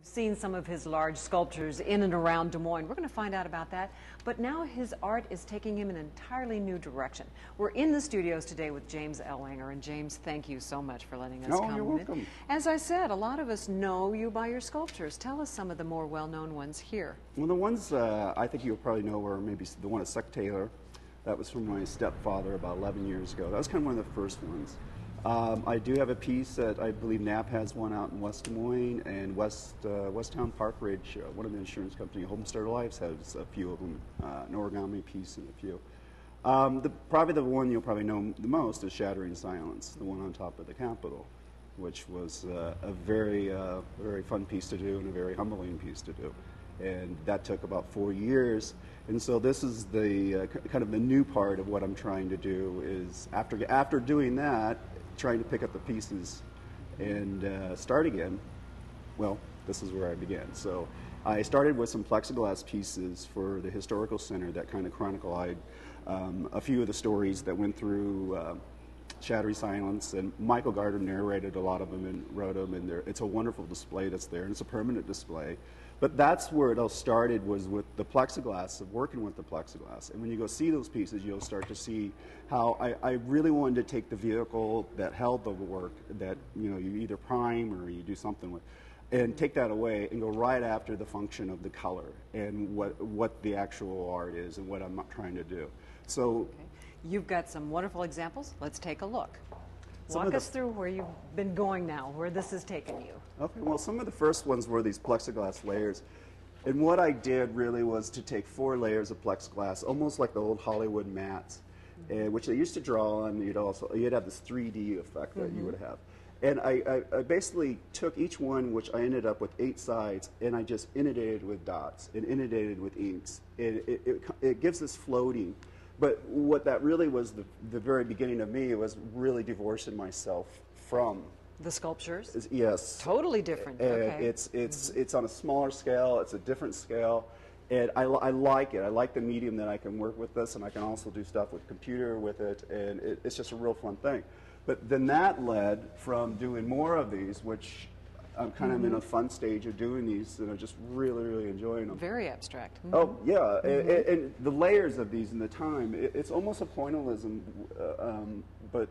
seen some of his large sculptures in and around Des Moines. We're going to find out about that. But now his art is taking him in an entirely new direction. We're in the studios today with James Ellwanger. And James, thank you so much for letting us come. You're welcome. As I said, a lot of us know you by your sculptures. Tell us some of the more well-known ones here. Well, the ones I think you'll probably know are maybe the one at Suck Taylor. That was from my stepfather about 11 years ago. That was kind of one of the first ones. I do have a piece that I believe Knapp has one out in West Des Moines, and Westtown Park Ridge, one of the insurance company, Homestar Lives, has a few of them, an origami piece and a few. Probably the one you'll probably know the most is Shattering Silence, the one on top of the Capitol, which was a very fun piece to do and a very humbling piece to do. And that took about 4 years. And so this is the kind of the new part of what I'm trying to do is after doing that, trying to pick up the pieces and start again. Well, this is where I began. So I started with some plexiglass pieces for the Historical Center that kind of chronicle a few of the stories that went through Shattering Silence, and Michael Gardner narrated a lot of them and wrote them, and it's a wonderful display that's there, and it's a permanent display. But that's where it all started, was with the plexiglass, of working with the plexiglass. And when you go see those pieces, you'll start to see how I really wanted to take the vehicle that held the work that you either prime or you do something with, and take that away and go right after the function of the color and what the actual art is and what I'm trying to do. So, okay. You've got some wonderful examples. Let's take a look. Walk us through where you've been going now, where this has taken you. Okay, well, some of the first ones were these plexiglass layers. And what I did really was to take 4 layers of plexiglass, almost like the old Hollywood mats, which they used to draw on. You'd have this 3D effect that you would have. And I basically took each one, which I ended up with 8 sides, and I just inundated with dots and inundated with inks. It gives this floating. But what that really was the very beginning of me was really divorcing myself from the sculptures. Yes, totally different. Okay. It's on a smaller scale. It's a different scale, and I like it. I like the medium that I can work with this, and I can also do stuff with computer with it, and it's just a real fun thing. But then that led from doing more of these, which I'm kind of in a fun stage of doing these, and I'm just really enjoying them. Very abstract. Oh, yeah, and the layers of these and the time, it's almost a pointillism, but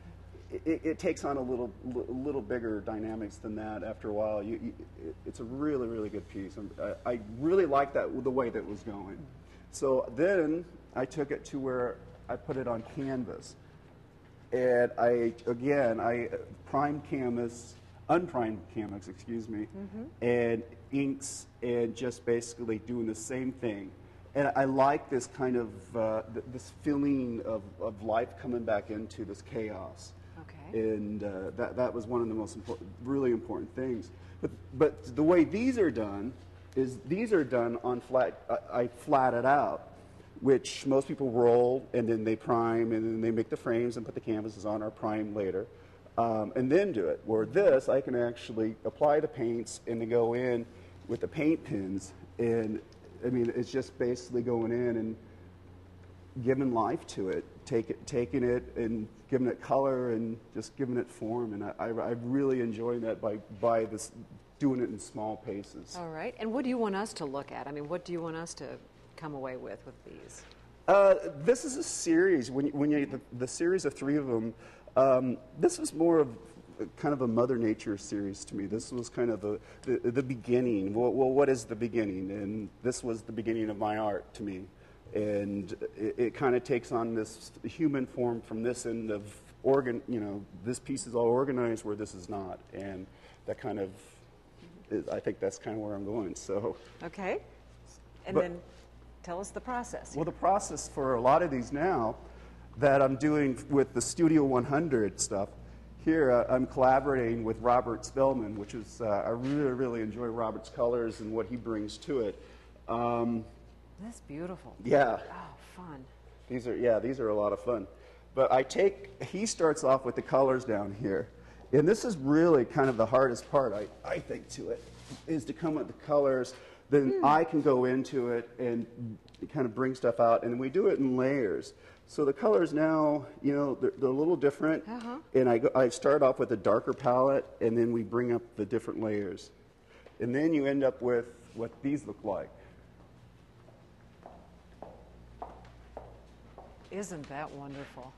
it takes on a little bigger dynamics than that after a while. It's a really good piece. I really like the way that was going. So then I took it to where I put it on canvas. And I primed canvas, unprimed canvas, excuse me, and inks, and just basically doing the same thing. And I like this kind of this feeling of life coming back into this chaos. Okay. And that was one of the most really important things. But the way these are done is these are done on flat. I flat it out, which most people roll, and then they prime, and then they make the frames and put the canvases on or prime later, and then do it. Where this, I can actually apply the paints and then go in with the paint pins, and I mean, it's just basically going in and giving life to it, taking it and giving it color and just giving it form, and I really enjoy that by this, doing it in small paces. All right, and what do you want us to look at? I mean, what do you want us to come away with these? This is a series. When you the series of 3 of them, this was more of kind of a Mother Nature series to me. This was kind of the beginning. Well, what is the beginning? And this was the beginning of my art to me. And it kind of takes on this human form from this end of this piece is all organized where this is not, and that kind of I think that's kind of where I'm going. So okay, then tell us the process. Well, the process for a lot of these now that I'm doing with the Studio 100 stuff, here I'm collaborating with Robert Spellman, which is, I really enjoy Robert's colors and what he brings to it. That's beautiful. Yeah. Oh, fun. These are a lot of fun. But he starts off with the colors down here. And this is really kind of the hardest part, I think, to it, is to come up with the colors. Then I can go into it and kind of bring stuff out, and we do it in layers. So the colors now, they're a little different, and I start off with a darker palette, and then we bring up the different layers. And then you end up with what these look like. Isn't that wonderful?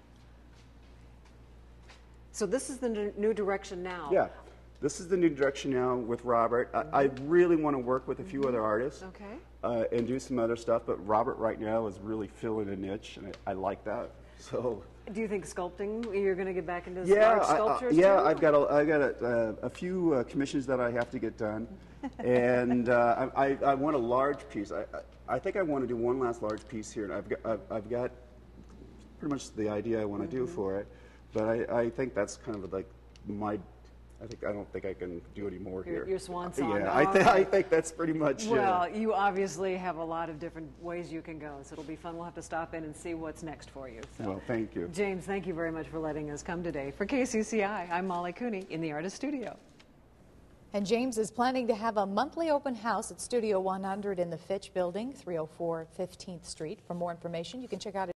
So this is the new direction now. Yeah, this is the new direction now with Robert. I really want to work with a few other artists. Okay. And do some other stuff, but Robert right now is really filling a niche, and I like that. So. Do you think sculpting, you're going to get back into Yeah, large sculptures yeah, too? I've got a few commissions that I have to get done, and I want a large piece. I think I want to do one last large piece here, and I've got pretty much the idea I want to do for it, but I think that's kind of like my. I don't think I can do any more here. Your swan song. Yeah, Oh, I think that's pretty much. Well, you obviously have a lot of different ways you can go, so it'll be fun. We'll have to stop in and see what's next for you. So. Well, thank you. James, thank you very much for letting us come today. For KCCI, I'm Molly Cooney in the Artist Studio. And James is planning to have a monthly open house at Studio 100 in the Fitch Building, 304 15th Street. For more information, you can check out